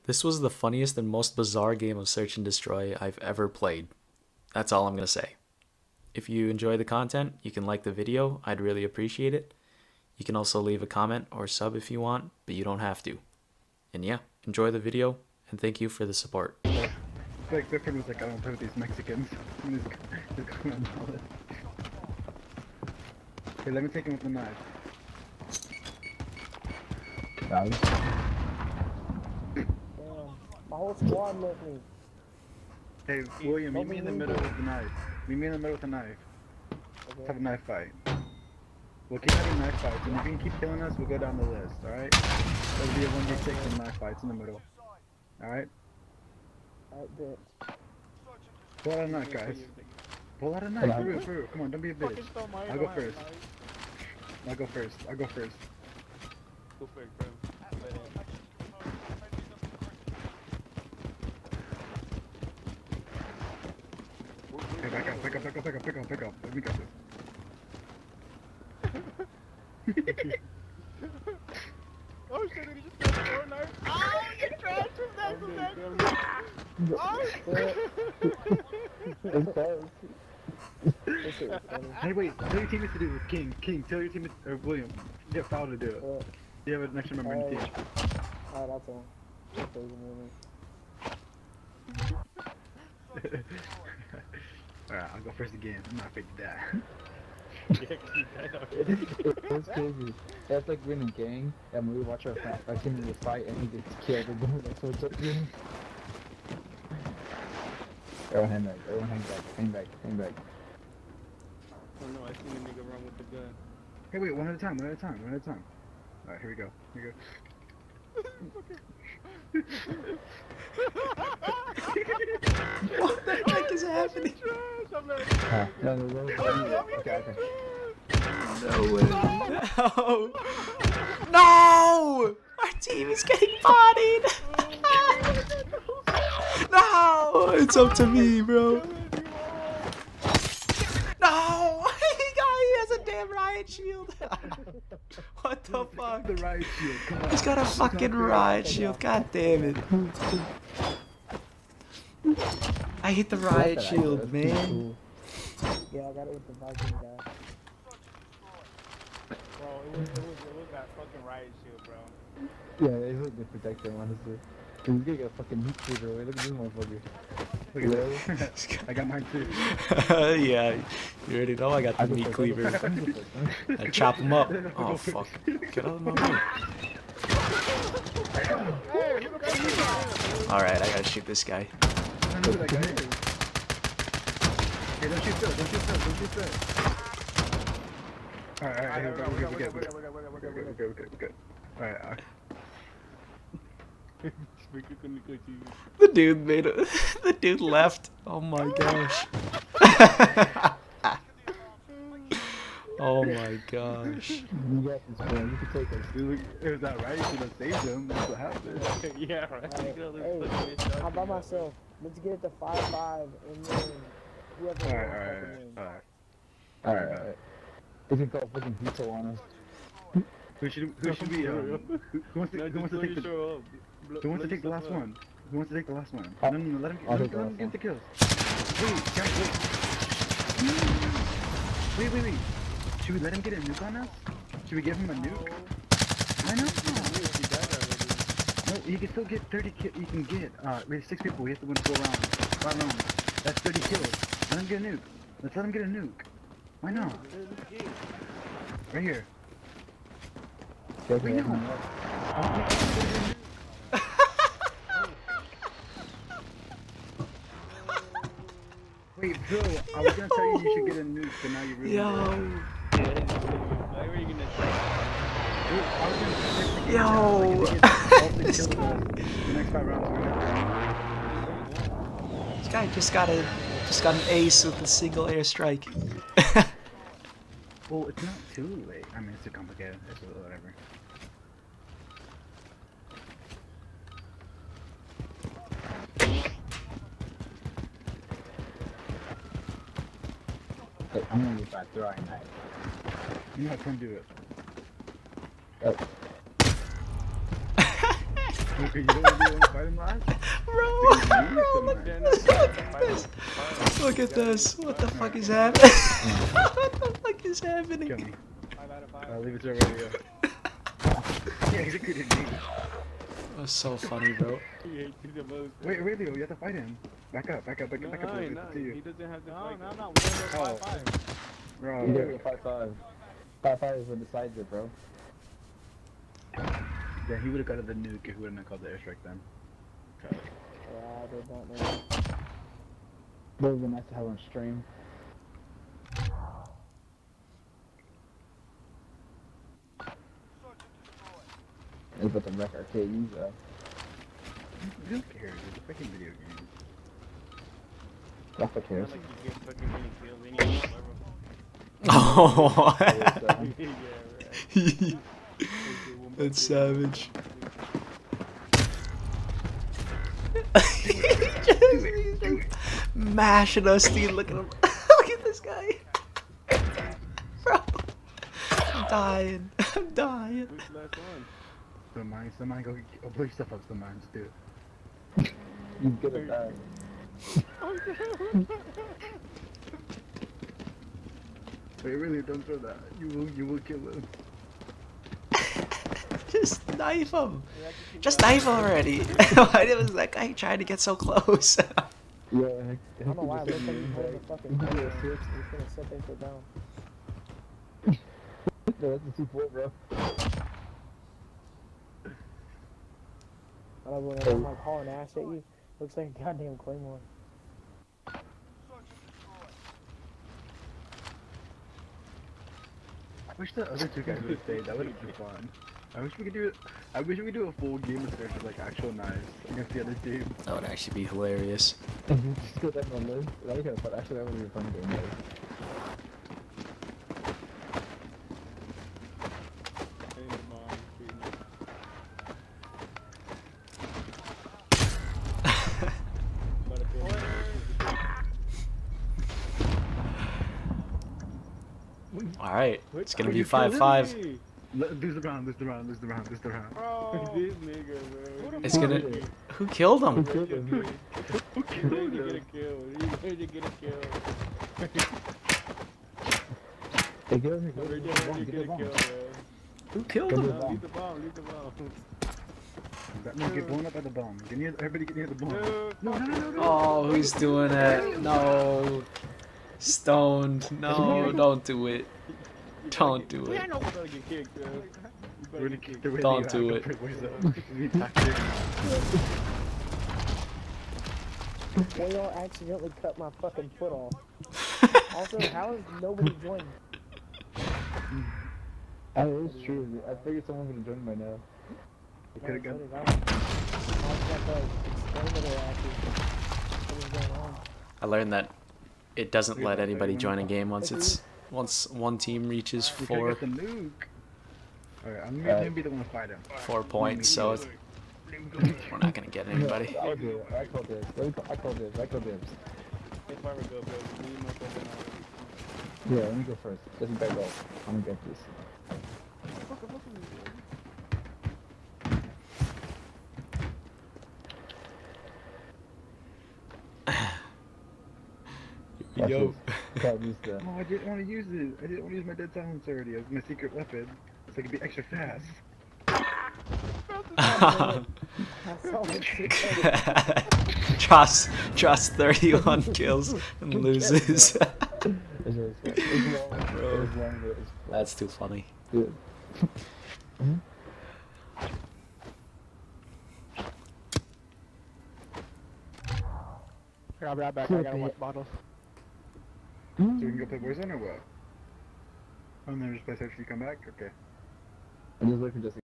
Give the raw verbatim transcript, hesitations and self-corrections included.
This was the funniest and most bizarre game of Search and Destroy I've ever played. That's all I'm going to say. If you enjoy the content, you can like the video. I'd really appreciate it. You can also leave a comment or sub if you want, but you don't have to. And yeah, enjoy the video, and thank you for the support. Like, their friend was like, I don't play with these Mexicans. He's, he's going on all this. Okay, let me take him with the knife. Nice. Damn, my whole squad left me. Hey, William, meet me in the middle with the knife. Meet me in the middle with the knife. Okay. Let's have a knife fight. We'll keep having knife fights, and if you can keep killing us, we'll go down the list, alright? There'll be a one v six in knife fights in the middle. Alright? Alright, bet. Pull out a knife, guys. Pull out a knife, for real, for real. Come on, don't be a bitch. I'll go first. I'll go first. I'll go first. Go for it, bro. Hey, back up, back up, back up, back up, back up, back up. Let me got this. Oh shit, did he just throw the door knife? Oh, you trashed him, that's the best. Hey, wait, tell your teammates to do it. King, King, tell your teammates, or William, get Foul to do it. Uh, You have an extra member in the team. Alright, I'll tell him. That's crazy, man. Alright, I'll go first again. I'm not afraid to die. It's crazy. That's like we're in a gang, and we watch our friend, our team in the fight, and he gets killed. And that's what's up, dude. Everyone hang back. Everyone hang back. Hang back. Hang back. Oh no, I seen a nigga run with the gun. Hey, wait, one at a time, one at a time, one at a time. Alright, here we go. Here we go. What the heck is happening? Uh, no, no, no, no. Okay, okay. No way. No! No! Our team is getting bodied! No! It's up to me, bro. No! He got, he has a damn riot shield. What the fuck? The riot shield, come on. He's got a fucking riot shield. God damn it. I hate the riot shield, man. Yeah, I got it with the Viking guy. Bro, it was, it was, it was that fucking riot shield, bro. Yeah, it's like to protect them, honestly. Cause he's gonna get a fucking meat cleaver away. Look at this motherfucker. Look at this. I got mine too. Yeah, you already know I got the I go meat first, cleaver. I go first, I go first. I chop him up. Oh fuck. Get out of my way. Alright, I gotta shoot this guy. I don't know who that guy is. Hey, don't shoot Phil, don't shoot Phil, don't shoot Phil. Alright, alright, we're good, we're good, we're good, we're good, we're good, we're good, we're good, we're good. Alright, alright. The dude made it. The dude left. Oh my gosh. Oh my gosh. You got this, man. You can take us. Dude, it was that right? You should have saved him. That's what happened. Yeah, right. Hey, I'm by myself. Let's get it to five five and then whoever Alright, wins, alright, fucking wins. alright. Alright, alright. They can call fucking veto on us. Who should, who should we, um, who, who wants to, who wants to take the, who wants to take the last one? Who wants to take the last one? No, no, no, let him, I'll let take the him, let him last get the kills. Wait, guys, wait. Wait, wait, wait. Should we let him get a nuke on us? Should we give him a nuke? I know. No, you can still get thirty kills. You can get, uh, we have six people. We have to win four rounds. Five rounds. That's thirty kills. Let him get a nuke. Let's let him get a nuke. Why not? Right here. Okay, Wait, no. Wait, Phil, I was gonna tell you you should get a nuke, but now you really Yo. Yo. This guy. The next five rounds we're gonna This guy just got a just got an ace with a single airstrike. Well, it's not too late. I mean, it's too complicated. It's whatever. Hey, I'm gonna get back throwing knife. You know, come do it. Oh. You don't want to fight him last? Bro, Because you bro, need look, some, look at this. Look at this. What the fuck is happening? What the fuck is Kill happening? me. Five out of five. I'll leave it to radio. Yeah, executed me. That was so funny, bro. He hates you the most. Wait, radio, you have to fight him. Back up, back up, back up, No, back up. no, It's no, to he you. doesn't have to No, fight. no, No, no, no, we're gonna Oh. go five five. Bro, You gotta go five five. Five five is what decides it, bro. yeah, he would have got the nuke if he wouldn't have called the airstrike then. Okay. Yeah, I did not know. That would be nice to have on stream. It's about to wreck our K Es though. Who cares? It's a freaking video game. That's what Not cares. like you get fucking many kills anyway, whatever. Oh, Yeah, right. that's savage. He's just mashing us, dude. Look at him. Look at this guy. Bro. I'm dying. I'm dying. Who's the last one? Some mines, some mines, go, go blow yourself up, some mines, do it. He's good at that. Wait, really, don't throw that. You will, you will kill him. Just knife him. We have to keep Just going. knife him already. Why was that guy trying to get so close? Yeah, I don't know why I looked like he's holding the fucking Yeah, camera. six. He's gonna sit there sit down. No, that's a two four, bro. I love when I'm like hauling ass at you. Looks like a goddamn claymore. I wish the other two guys would have stayed. That would have been fun. I wish we could do it. I wish we could do a full game of search with like actual knives against the other team. That would actually be hilarious. Just go down on the list. That would be fun. Actually, that would be a fun game, though. And the mom shooting us. But if it- All right, it's gonna Are be you five kidding five. Hey, L- lose the round, lose the round, lose the round, lose the round. Bro, this nigga, bro. It's gonna. Who killed him? Who killed him? He's ready to get a kill. He's ready to get a kill. Hey, get over here. He's ready Get over to here. get Get a the kill, bomb. bro. Who killed Get him? the No, leave the bomb, leave the bomb. That man get blown up by the bomb. Get near, everybody get near the bomb. No, No, no, no, no, no. Oh, who's doing it? No. Stoned. No, don't do it. Don't do We it. I know we're gonna get kicked, bro. You better We're gonna get kick kicked. the radio Don't out do of it. the boys up. We tactic. Well, y'all accidentally cut my fucking foot off. Also, how is nobody joined? Oh, it's true. I figured someone would have joined by now. We could have got. I was just like explain to their asses what is going on. I learned that it doesn't Yeah, let anybody everyone- join a game once it's once one team reaches We could four have got the nuke. Alright, I'm Alright. gonna be the one to fight him. four points, so it's, we're not gonna get anybody. I'll do it. I call this. Let me call, I call this. I call this. If I were go, bro, me and my cousin are- Yeah, let me go first. Let me back off. I'm gonna get this. Watch Yo. this. Can't use that. Oh, I didn't want to use it. I didn't want to use my dead silence already as my secret weapon. So I could be extra fast. I saw it shit. Trust, trust thirty-one kills and loses. It's just, it's long. It's long, but it's That's too funny. good. I'll be right back. I gotta watch bottles. So we can go play Warzone or what? Oh, and then just play search and you come back? Okay. I'm just looking just